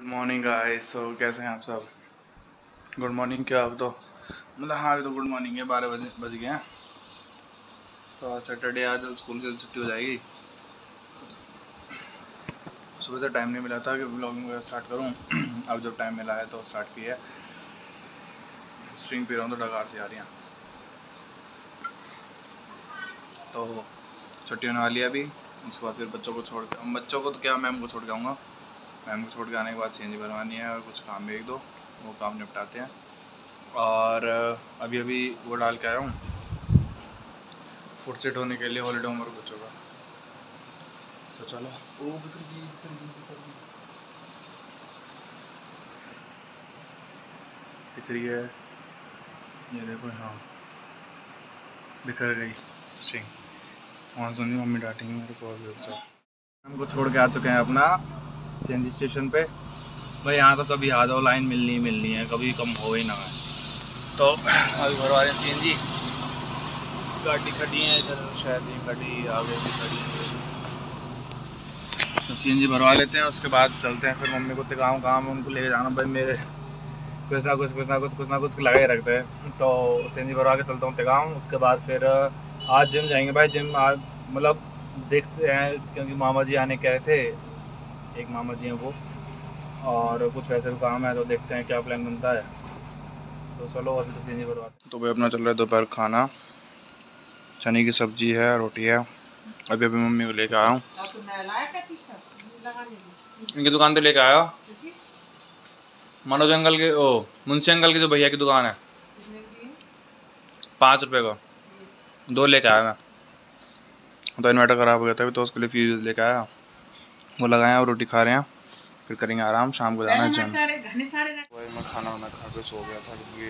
Good morning guys. सो कैसे हैं आप सब? गुड मॉर्निंग क्या अब तो मतलब हाँ अभी तो गुड मॉर्निंग है, 12 बज गए हैं। तो आज सैटरडे, आज स्कूल से छुट्टी हो जाएगी। सुबह से टाइम नहीं मिला था कि व्लॉगिंग वगैरह स्टार्ट करूँ। अब जब टाइम मिला है तो स्टार्ट किया है। स्ट्रिंग पी रहा हूँ तो डकार से आ रही हैं। तो छुट्टी होने वाली है अभी। उसके बाद फिर बच्चों को तो क्या मैम को छोड़ के आऊँगा। मैम को छोड़ के आने के बाद सीएनजी भरवानी है और कुछ काम भी एक दो, वो काम निपटाते हैं। और अभी वो डाल के आया हूँ फुट सेट होने के लिए हॉलीडे होमवर्क बच्चों का। तो चलो। ओ दिख रही है, ये देखो। हाँ बिखर गई स्ट्रिंग। वहाँ सुनी मम्मी डांटेंगी मेरे को। अभी हमको छोड़ के आ चुके हैं अपना सीएनजी स्टेशन पे। भाई यहाँ तो कभी आ जाओ, लाइन मिलनी है, कभी कम हो ही ना है। तो अभी भरवा रहे हैं सीएनजी। गाड़ी खड़ी है इधर, शायद ये गाड़ी आगे भी खड़ी है। तो सीएनजी भरवा लेते हैं, उसके बाद चलते हैं। फिर मम्मी को टिकाऊँ काम उनको ले जाना। भाई मेरे कुछ ना कुछ लगा ही रखते हैं। तो सीएनजी भरवा के चलता हूँ टिकाऊँ। उसके बाद फिर आज जिम जाएंगे भाई। जिम आज मतलब देखते हैं, क्योंकि मामा जी आने कहे थे। एक मामा जी हैं वो, और कुछ वैसे भी काम है, तो देखते हैं क्या प्लान बनता है। तो चलो अभी तो सीएनजी भरवाते हैं। तो भाई अपना चल रहा है दोपहर खाना। चने की सब्जी है, रोटी है। अभी मम्मी को लेकर आया हूँ, इनकी दुकान पे लेकर आया। मनोज अंकल के, ओ मुंशी अंकल के जो भैया की दुकान है, 5 रुपये का 2 लेके आया मैं। तो इन्वर्टर ख़राब हो गया था, तो उसके लिए फ्यूज लेके आया, वो लगाया और रोटी खा रहे हैं। फिर करेंगे आराम, शाम को जाना है जिम। वही मैं खाना वाना खा के सो गया था क्योंकि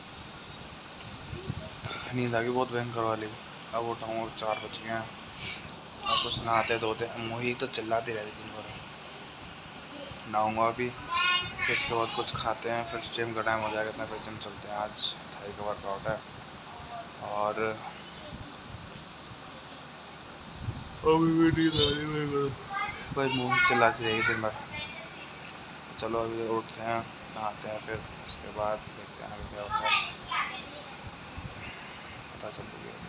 नींद आ गई बहुत भयंकर वाली। अब उठाऊँगा, 4 बज गए हैं। अब कुछ नहाते धोते, मोही तो चिल्लाती रहती दिन भर। नहाऊँगा अभी, फिर उसके बाद कुछ खाते हैं, फिर जिम का टाइम हो जाएगा। इतना फिर जिम चलते हैं। आज थाई का वर्कआउट है और भाई मूवी चलाती रहेगी दिन भर। चलो अभी उठते हैं, नहाते हैं, फिर उसके बाद देखते हैं आगे क्या होता है, पता चल गया।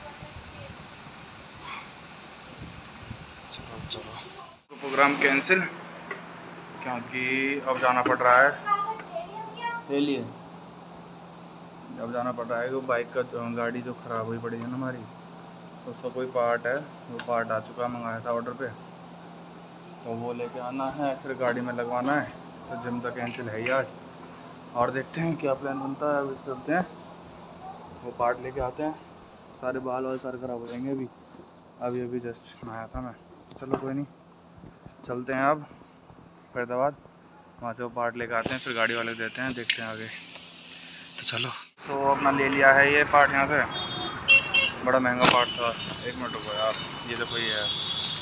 चलो तो प्रोग्राम कैंसिल, क्योंकि अब जाना पड़ रहा है। ले लिए, अब जाना पड़ रहा है। वो बाइक का गाड़ी जो ख़राब हुई पड़ी है ना हमारी, तो उसका कोई पार्ट है, वो पार्ट आ चुका है, मंगाया था ऑर्डर पे। तो वो लेके आना है, फिर गाड़ी में लगवाना है। तो जिम तो कैंसिल है ही आज। और देखते हैं क्या प्लान बनता है। अभी चलते हैं, वो पार्ट लेके आते हैं। सारे बाल वाल सारे ख़राब हो जाएंगे। अभी जस्ट नहाया था मैं। चलो कोई नहीं, चलते हैं अब फरीदाबाद। वहाँ से वो पार्ट लेके आते हैं, फिर गाड़ी वाले देते हैं, देखते हैं आगे। तो चलो। तो अपना ले लिया है ये पार्ट यहाँ से। बड़ा महंगा पार्ट था। 1 मिनट रुको यार, ये देखो ये है।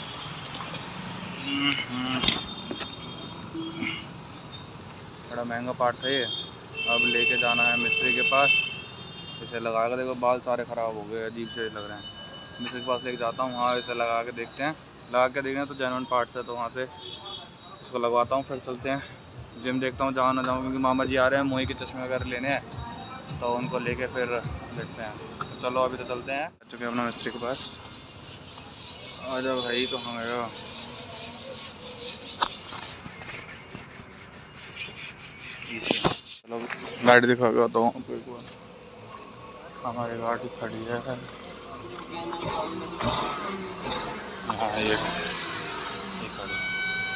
बड़ा महंगा पार्ट था ये। अब लेके जाना है मिस्त्री के पास। इसे लगा कर देखो, बाल सारे ख़राब हो गए, अजीब से लग रहे हैं। मिस्त्री के पास लेके जाता हूँ, वहाँ इसे लगा के देखते हैं। लगा के देखना तो जेन्युइन पार्ट्स है, तो वहाँ से इसको लगवाता हूँ। फिर चलते हैं जिम, देखता हूँ जाऊँ ना जाऊँ, क्योंकि मामा जी आ रहे हैं, मोही के चश्मे वगैरह लेने हैं, तो उनको लेके फिर देखते हैं। तो चलो अभी तो चलते हैं। आ चुके हैं अपना मिस्त्री के पास। आ जाओ भाई, तो हाँ गया। चलो गाड़ी दिखा के आता हूँ आपको एक बार। हमारी गाड़ी खड़ी है। हाँ ये खड़ी है।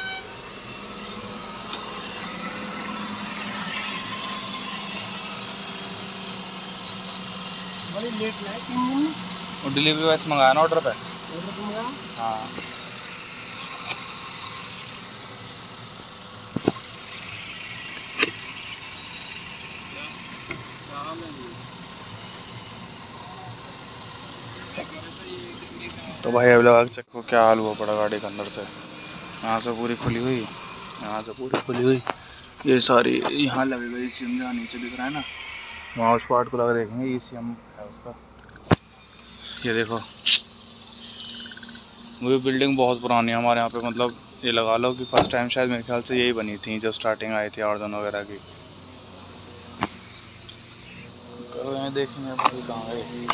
और डिलीवरी वैसे मंगाया ना ऑर्डर पे। हाँ तो भाई अब लगा चेक को क्या हाल हुआ पड़ा गाड़ी के अंदर से। यहाँ से पूरी खुली हुई, यहाँ से पूरी खुली हुई, ये सारी यहाँ लगी गई। ईसीएम जहाँ नीचे दिख रहा है ना, वहाँ उस पार्ट को लगा देखेंगे, ईसीएम है उसका। ये देखो, वो बिल्डिंग बहुत पुरानी है हमारे यहाँ पे, मतलब ये लगा लो कि फर्स्ट टाइम शायद मेरे ख्याल से यही बनी थी जो स्टार्टिंग आई थी ऑर्डन वगैरह की। करो देखेंगे अभी कहाँ है।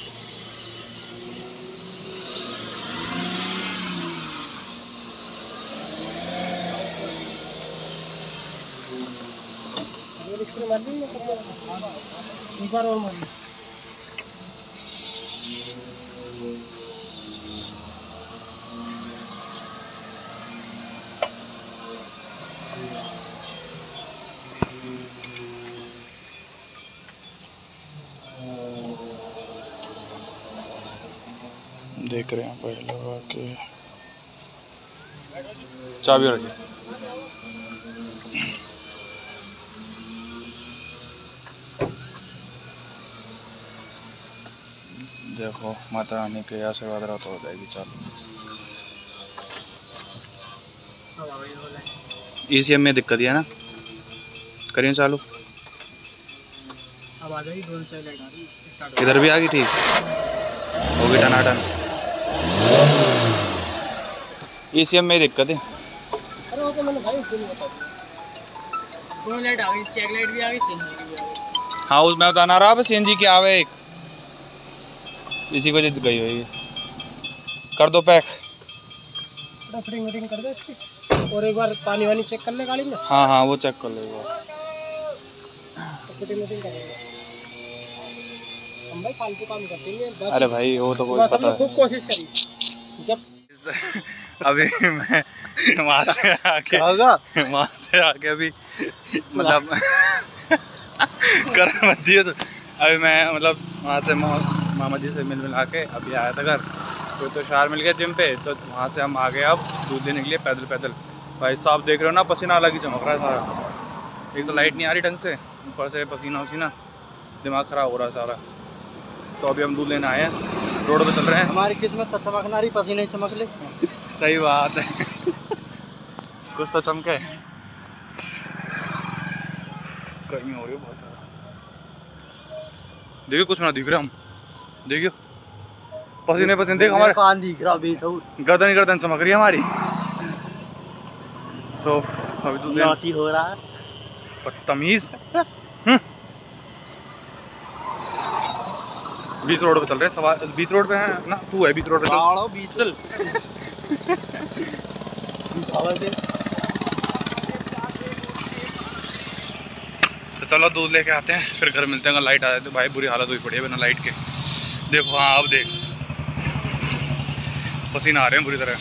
देख रहे हैं पहले लगा के चाबी रखिए। देखो माता रानी के आशीर्वाद रहा तो हो जाएगी चालू। ECM में दिक्कत है ना, करिए चालू। अब आ जाएगी, दोनों साइड लाइट आ रही। इधर भी आ गई, ठीक होगी टनाटन। ECM में दिक्कत है। अरे वो तो मैंने भाई उसको नहीं बता दिया। दोनों लाइट आ गई, चेक लाइट भी आ गई, सीएनजी भी आ गई। हाँ उसमें बताना रहा, CNG की आवे एक, इसी को जिद गई हुई। कर दो पैक, फिटिंग कर दो इसकी, और एक बार पानी वानी चेक कर ले गाड़ी में। हाँ हाँ वो चेक कर लो एक बार। तो फिटिंग कर लेंगे हम भाई, फालतू काम करते हैं। अरे भाई वो तो कोई पता है। खूब कोशिश करी जब अभी मैं वहाँ से आके अभी मतलब कर मत दिए तो अभी मैं मतलब वहाँ से मामा जी से मिला के अभी आया था घर। तो तुषार मिल गया जिम पे, तो वहाँ से हम आ गए अब दूध देने के लिए पैदल। भाई साहब देख रहे हो ना, पसीना अलग ही चमक रहा है सारा। एक तो लाइट नहीं आ रही ढंग से, ऊपर से पसीना वसीना, दिमाग ख़राब हो रहा है सारा। तो अभी हम दूध लेने आए हैं, रोड पे चल रहे हैं। हमारी किस्मत तो चमक ना रही, पसीने चमक ले। सही बात है। कुछ तो चमके। गर्मी हो रही है बहुत। देखियो कुछ ना दिख रहा, हम देखियो पसीने देख हमारे कान दिख रहा, गर्दन चमक रही है हमारी। तो अभी तो नाटी हो रहा है, बदतमीज। बीच रोड पे चल रहे हैं, बीच रोड पे है ना, तू है बीच रोड पे चल। तो चलो दूध लेके आते हैं, फिर घर मिलते हैं। लाइट आ जाए तो भाई बुरी हालत हुई पड़ी है बिना लाइट के। देखो हाँ अब देख, पसीना आ रहे हैं बुरी तरह।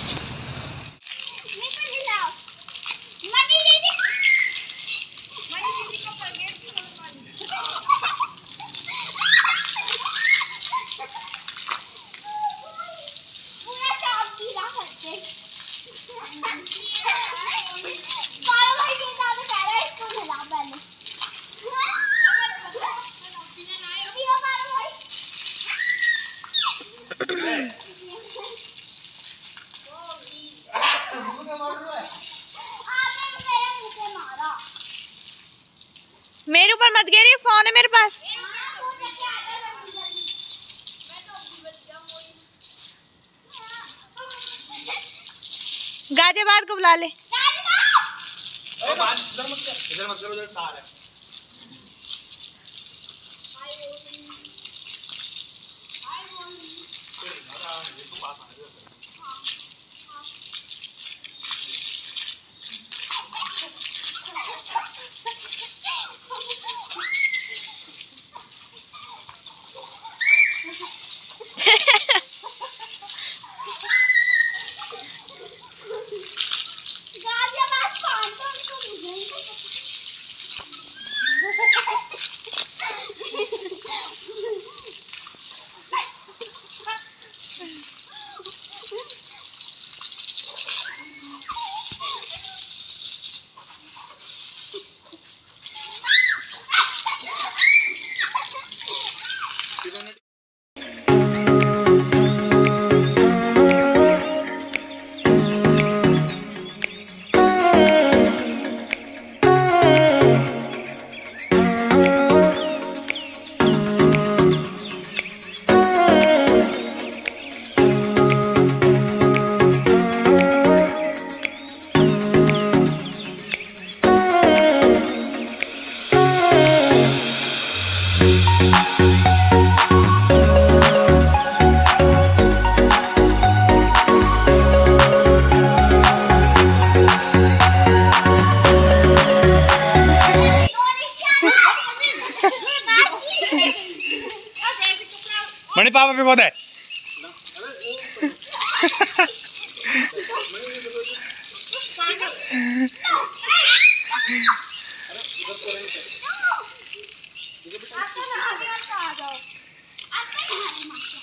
मेरे ऊपर मत गिरी, फोन है मेरे पास। गाजियाबाद को बुला ले। मणि पापा भी बहुत है। आ जाओ।